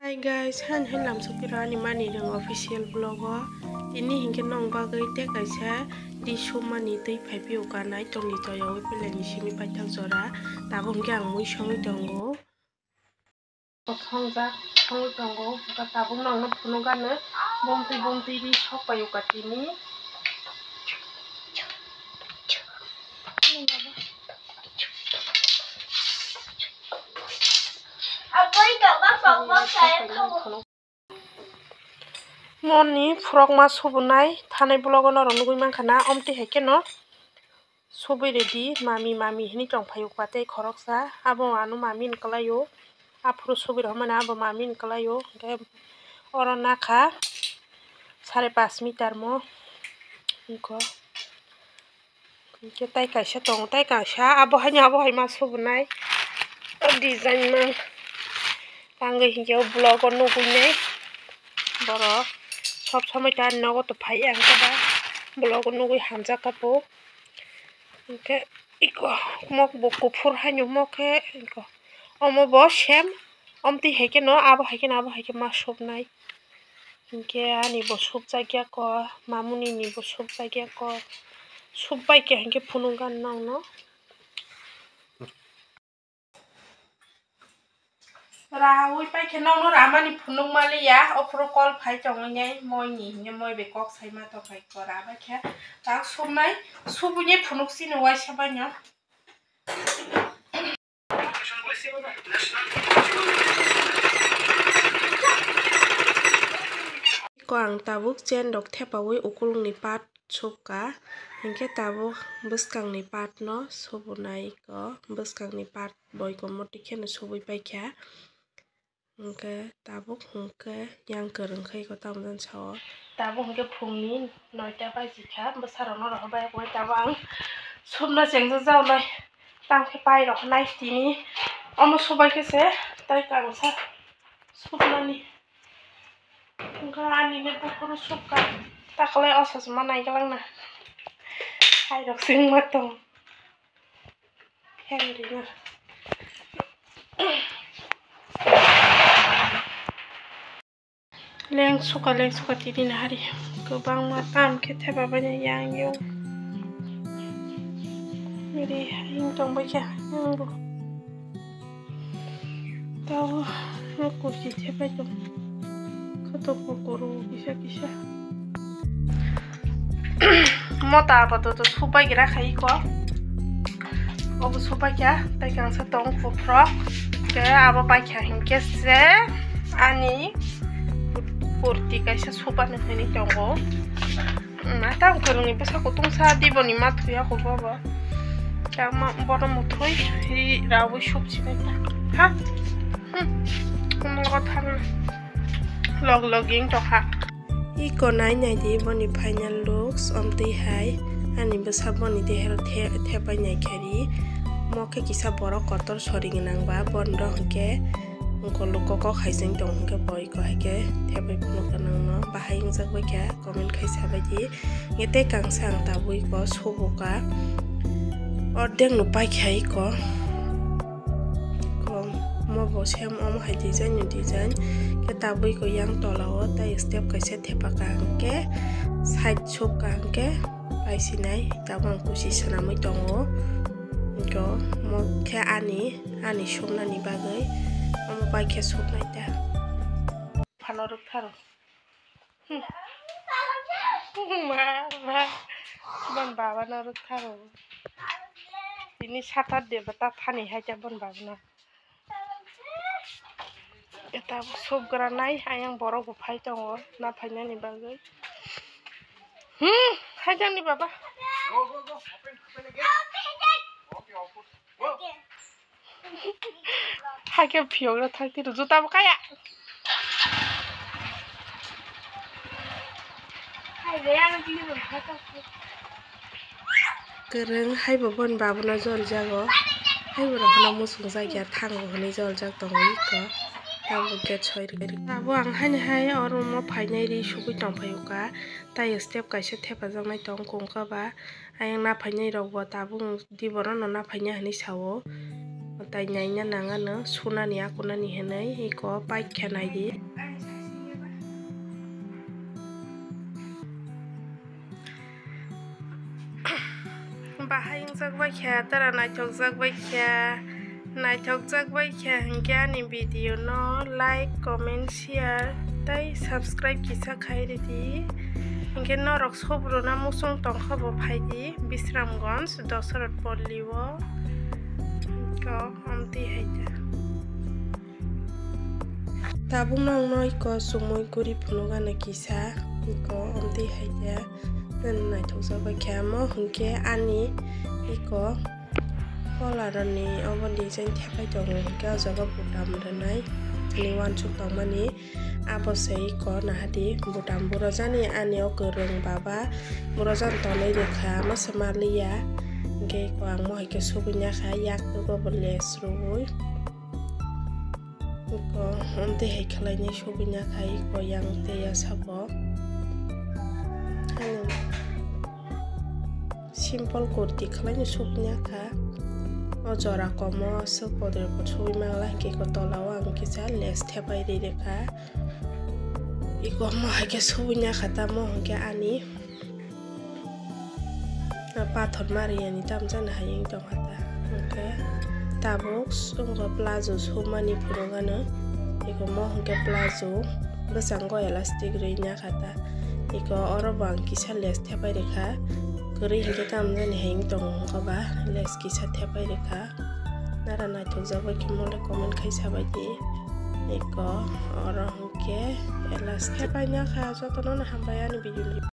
Hi guys, han lam sopira ni mani dong official blog ini hingke nong bagai te kaisa di sumani tei phaipi ukanai tongni toyo pilani simi paithak jora tabo hingke ang mui songi tongo thongja songi tongo tabo nong no phuno gane bomti di sopai ukatini Moni frog mas subunai thanai blogo no nugui mankana omti heke no subai ready mami hini tongphai ukate khoroksa abo anu mami nkalayo afro subai romana abo mami nkalayo ke oro nakha 5.5 meter mo ko ke tai kaisa tong tai kaisa abo hai mas subunai design mang tangai hingke blogo nugui nei boro সব সময় তার নগদ ভাই আনকবা ব্লগ নগৈ হামজা কাপো ইনকে ইকো মক বকুফুর হাইনো মকে ইকো অমো ব সেম অমতি হেকে ন আবো হাইকে মা সব নাই ইনকে আনি ব সব জায়গা ক মামুনি নি ব সব জায়গা ক সব বাইকে হেকে ফুনুগান নাও ন Rawi pai ke nong no ramani phunung mali ya opro call phai chong ngai moi ni ne moi be kok sai ma to phai ko ra ba kha ta somnai subuni phunuk sin wai sabanya ko ang tabuk chen dok thepawi ukulung ni pat chopka hingke tabuk buskang ni pat no subunai ko buskang ni pat boy ko moti khene subui pai kha hingke tabuk hingke yang kereng khai ko tamjan sao tabuk hingke phungni 9ta baji kha bsaro no ro bai ko tabang subna jengja jaw nai tangke pai ro nai tini omo subai ke se tai kangsa subnani hingke ani ne bukuru subka taklai osas ma nai galang na hai rok sing ma tong henry na leng suka tidi na hari gobang ma kam ke theba banya yang yo ini hing tong ba kya ngo taw ko ki theba tong khato kokoro kisa mota apato to supai gira khai ko obo supai kya tai kang sa tong fufro ke abo pai kya hingke se ani kurti kaisa supa na hini tongo mata kurungi besa kutung sa di boni matu ya ko baba kama boro mutroi ri rawi shopchi na ha kumlo than logging to ha iko nai di boni final looks omti hai ani besa boni de hel the pai nai khari moke kisa boro kotor soring nang ba bondo hke ngko ko khaising tong hke boy ko hke thebai phuno kanang no bahai ngsak bai kha comment khaisa bai di ngete kangsang ta bui ko soboka ordeng no pai khai ko mo bo sem om hai design ke ta bui ko yang tolao ta step kaise thepa ka ke side chop ka ke pai sinai ta bang kusi sana moi tongo ko mo khe ani somna ni bagai omo pai khe sobnai ta phanoruk tharo ma bon baba noruk tharo tini satar deba ta thani haja bon baba na eta sob gra nai ayang borok bo phai tongo na phaina ni bagai hajang ni baba go open again hake phiyogra thakti ru juta bo kaya hai re ang dili bo phata kereng hai bo bon babu na jol jago hai bo hana musung jaigya thango honi jol jag tongi ko tabo get choi ri abo ang hai oro mo phainai ri subui tongphai uka tai step kaisa thepa jangnai tong kongka ba ayang na phainai rok bo tabung di boro no na phainai hani sawo tai nyainya nangano sunani akunani henai iko pai khenai di bahai jakbai kha tara naitok jakbai kha hingke ani video no like comment share tai subscribe kisa khai redi hingke norok sobro na musong tongkha bo phaidi Bisramganj Dasharat Polli o ko amti haita tabung nong noi ko sumoi guri phunuga na kisa ko amti haita naitok jakbai kha mo hingke ani iko Polarani oboni jeng thepai dong hingke jaga Bhutan ranai ni wansuk tongmani abo sei ko nahadi Bhutan burojani ani o gorong baba burojan tonai rekha masamalia hingke ko ang mo haike subunya kha yak to boles rui ko onte hai khlaini subunya khai ko yang te ya sabo simple kurti khlaini subunya kha o jora komo sopoder ko chui mangla hingke ko tolawa ang kisa les thepai rekha iko mo haike subunya khata mo hingke ani pathor mariani tamjana hayeng tong hata hingke tabuk sungro plazo sumani purogano iko mo hingke plazo besanggo elastic reinya khata iko oro bang kisa les thepai rekha gori hingke tamjani hayeng tong hingkoba les kisa thepai rekha nara naitok jakbai ke mole comment khai sabai di iko oro hingke elastic thepai nya kha jotono na hambai ani video